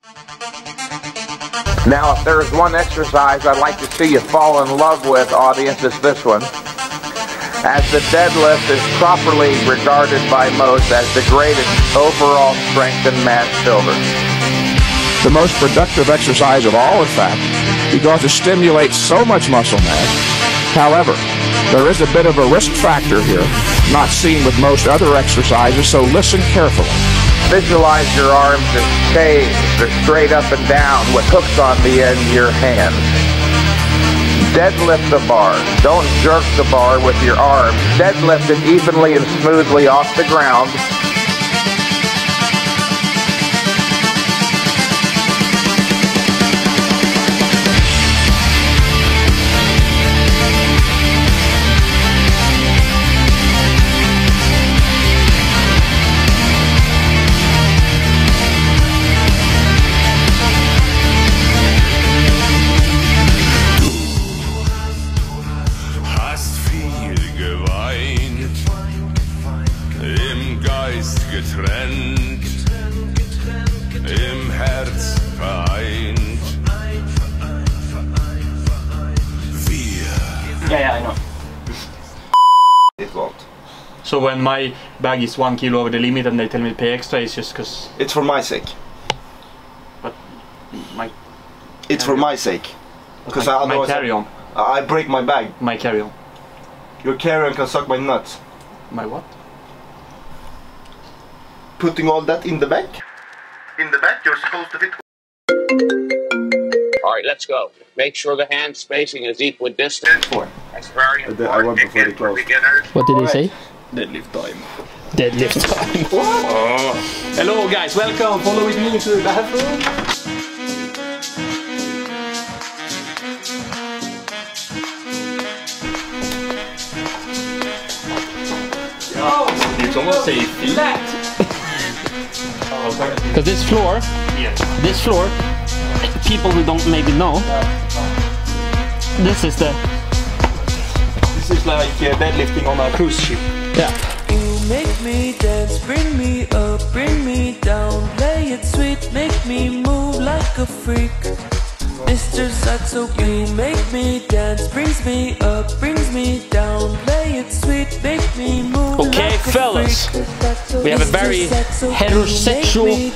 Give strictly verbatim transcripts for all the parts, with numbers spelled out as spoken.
Now, if there's one exercise I'd like to see you fall in love with, audience, it's this one. As the deadlift is properly regarded by most as the greatest overall strength in man's children. The most productive exercise of all, in fact, because it stimulates so much muscle mass. However, there is a bit of a risk factor here, not seen with most other exercises, so listen carefully. Visualize your arms as shaved or straight up and down with hooks on the end of your hands. Deadlift the bar. Don't jerk the bar with your arms. Deadlift it evenly and smoothly off the ground. Yeah, yeah, I know. It won't. So when my bag is one kilo over the limit and they tell me to pay extra, it's just because... It's for my sake. But my... It's for my sake. Because my, my carry-on. I, I break my bag. My carry-on. Your carry-on can suck my nuts. My what? Putting all that in the back? In the back, you're supposed to fit... Alright, let's go. Make sure the hand spacing is equidistant. That's very important. I went before they closed. What did he say? Deadlift time. Deadlift time. Oh. Hello guys, welcome. Follow with me into the bathroom. Oh, you can almost say flat. Because this floor, yeah. this floor, people who don't maybe know, this is the... This is like uh, deadlifting on a cruise ship. Yeah. You make me dance, bring me up, bring me down, play it sweet, make me move like a freak. Mister Saxo, you make me dance, brings me up, brings me down, play it sweet, make me move Okay, like fellas, a freak. we have a very heterosexual...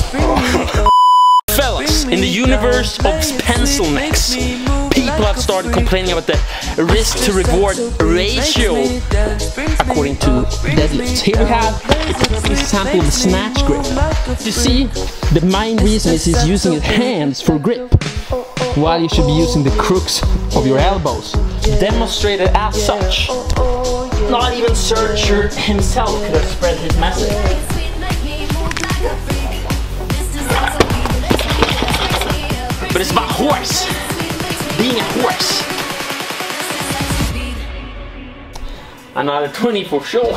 Fellas, in the universe of pencil necks, people have started complaining about the risk to reward ratio according to deadlifts. Here we have an example of the snatch grip. You see, the main reason is he's using his hands for grip, while you should be using the crooks of your elbows, demonstrated as such. Not even Searcher himself could have spread his message. But it's about horse, being a horse. Another twenty for sure.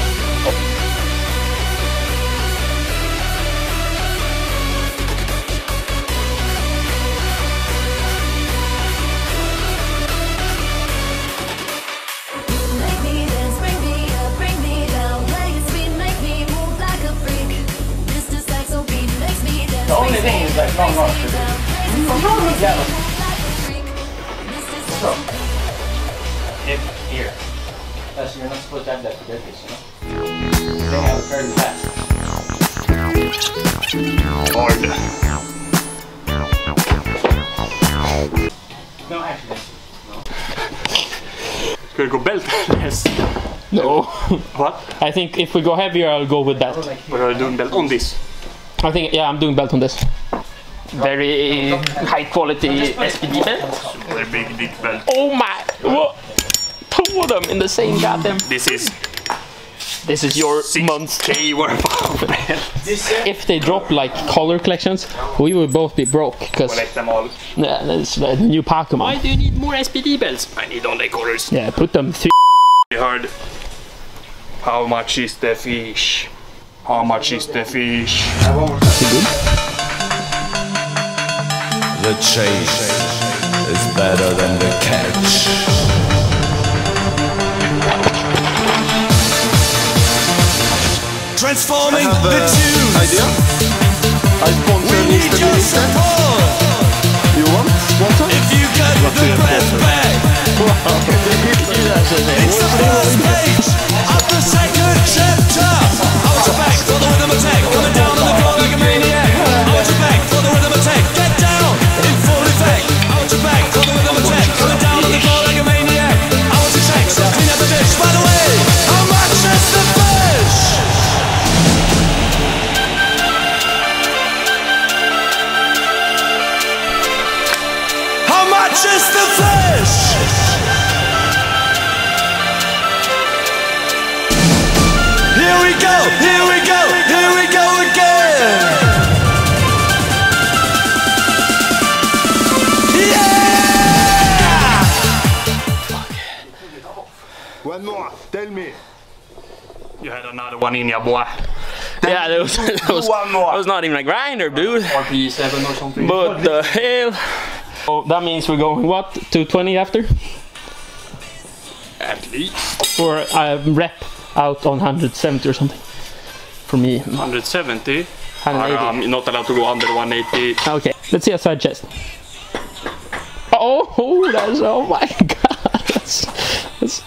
The only thing is like long arms to do. Yeah. So, if here, that's you're not supposed to have that for deadlifts, you know? They have a fairly fast. Hard. No, actually, no. Ska du gå bältless? No. What? I think if we go heavier, I'll go with that. But are you doing belt on this? I think, yeah, I'm doing belt on this. Very high quality S P D belt. Very big dick belt. Oh my! What? Two of them in the same goddamn. This is This is your month's K worth of belt. If they drop like color collections, we will both be broke because Collect them all. yeah, that's the new Pokemon. Why do you need more S P D belts? I need all the colors. Yeah, put them three. You heard. How much is the fish? How much is the fish? The chase is better than the catch. Transforming the tune. Idea? I sponsor We need your touches the flesh. Here we go, here we go, here we go again. Yeah! One more, tell me. You had another one in your boy. Yeah, that was, that was, One more. that was not even a grinder, dude. R P seven or something. But the hell? Oh, that means we're going, what, two twenty after? At least. Or a rep out on one seventy or something. For me. one seventy. one eighty. I'm not allowed to go under one eighty. Okay, let's see a side chest. Oh, oh that's, oh my god. That's, that's...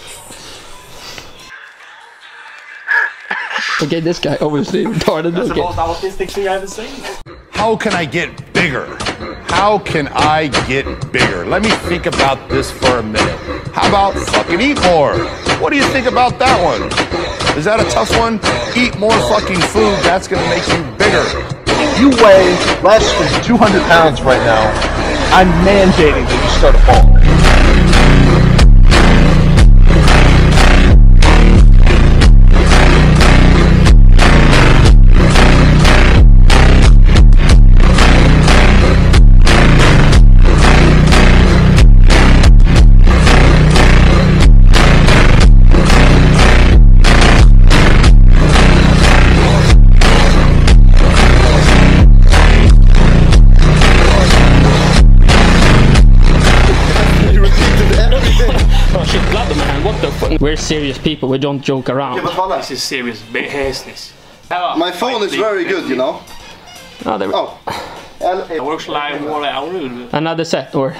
Okay, this guy obviously retarded. That's okay. the most autistic thing I've ever seen. How can I get bigger? How can I get bigger? Let me think about this for a minute. How about fucking eat more? What do you think about that one? Is that a tough one? Eat more fucking food, that's gonna make you bigger. If you weigh less than two hundred pounds right now, I'm mandating that you start a ball. We're serious people, we don't joke around. This is serious business. My phone is very good, you know. Oh, there we Oh. It works like more hour. Another set, or?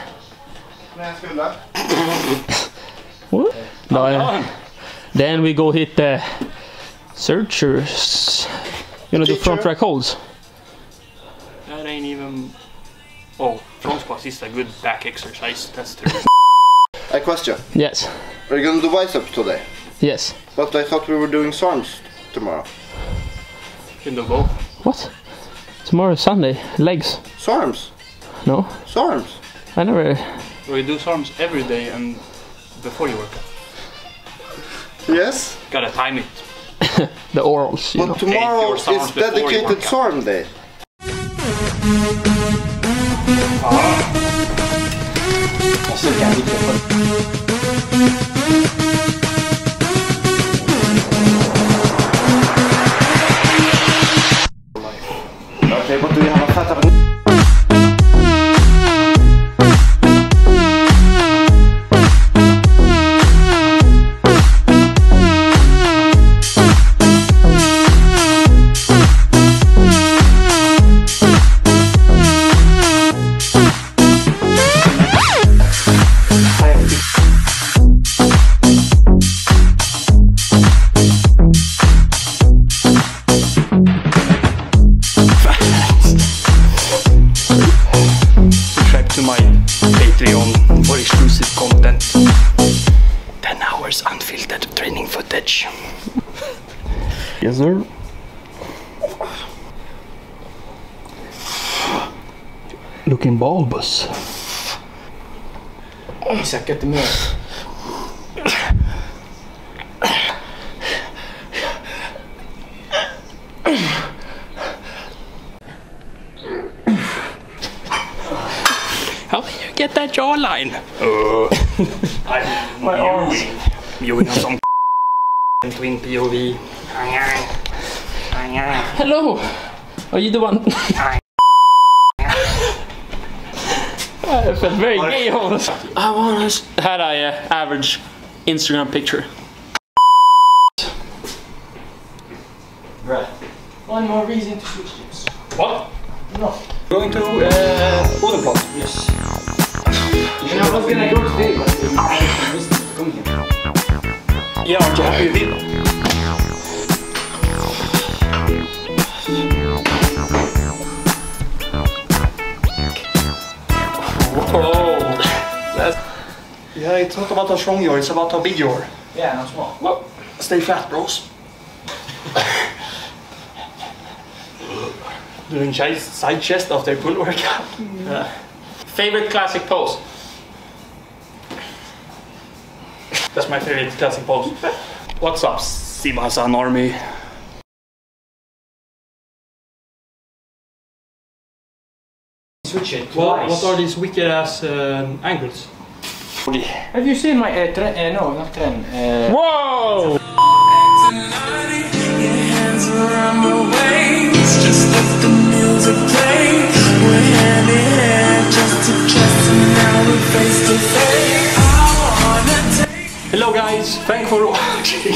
What? No, uh, then we go hit the searchers. You know, the front rack holds. That ain't even... Oh, front squats is a good back exercise. That's true. A question. Yes. Are you gonna do biceps today? Yes. But I thought we were doing arms tomorrow. In the bow. What? Tomorrow is Sunday. Legs. Arms. No. Arms. I never... We do arms every day and before you work out. Yes. Gotta time it. The orals, you But know. tomorrow Eight hours is before you dedicated work out. arm day. Okay, but do you have a fat up? Subscribe to my Patreon for exclusive content. ten hours unfiltered training footage. Yes, sir. Looking bulbous. Isak, get the mirror. How did you get that jawline? Uh, I'm my arms. Viewing on some twin P O V. Hello! Are you the one? I felt very gay almost. I want to had a uh, average Instagram picture. Right. One more reason to switch gyms. What? No. Going to uh, Odenplan. Yes. You know, I was gonna go today, but I was coming here. Ja, jag är vill. Whoa. That's... Yeah, it's not about how strong you are, it's about how big you are. Yeah, not small. Well, stay flat, bros. Doing side chest after pull workout. Uh, favorite classic pose? That's my favorite classic pose. What's up, Simasan Army? Switch it. What, what are these wicked ass um, angles? Have you seen my uh, trend? Uh, no, not trend. Uh, Whoa! Hello guys, thanks for watching.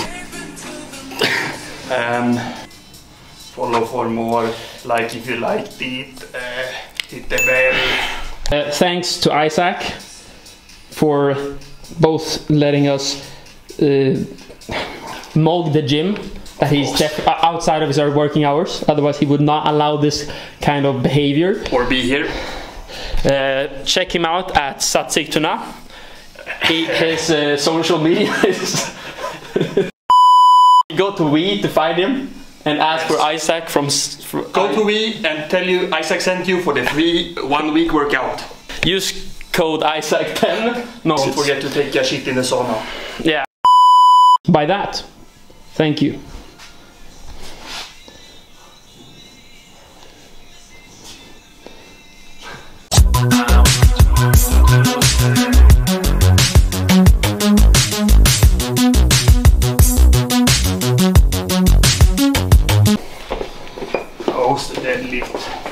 um, follow for more, like if you liked it, uh, hit the bell. Uh, thanks to Isak for both letting us uh, mold the gym that he's def outside of his working hours. Otherwise he would not allow this kind of behavior or be here. Uh, check him out at Satsiktuna. He, his uh, social media is go to we to find him and ask yes. for Isak from, from go I to we and tell you Isak sent you for the free one week workout. Use code Isak ten. No, don't forget to take your shit in the sauna. Yeah. By that, thank you. Host the deadlift.